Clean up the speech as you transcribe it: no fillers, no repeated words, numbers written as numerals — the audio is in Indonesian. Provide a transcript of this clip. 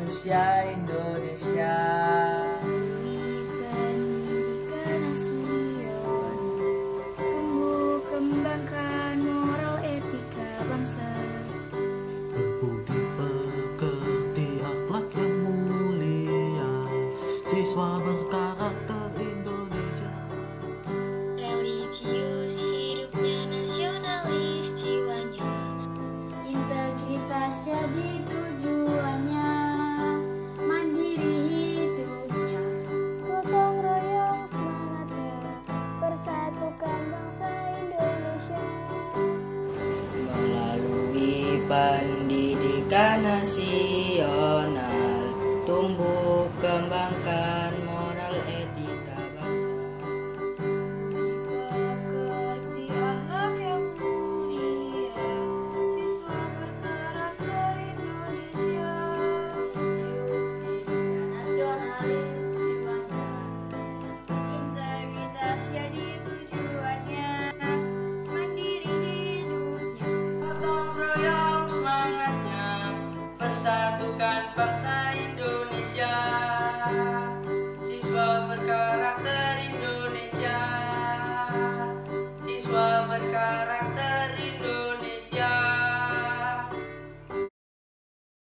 manusia Indonesia. Pendidikan nasional, tumbuh kembangkan moral etika bangsa. Berbudi pekerti akhlak yang mulia, siswa berkarakter Indonesia. Religius hidupnya, nasionalis jiwanya, integritas jadi tujuannya, mandiri hidupnya, gotong royong semangatnya, persatukan bangsa Indonesia. Melalui pendidikan nasional, tumbuh kembangkan moral etika bangsa. Pekerti akhlak yang mulia, siswa berkarakter Indonesia. Religius hidupnya, nasionalis jiwanya, integritas jadi tujuannya, mandiri hidupnya, Gotong royong semangatnya, persatukan bangsa Indonesia.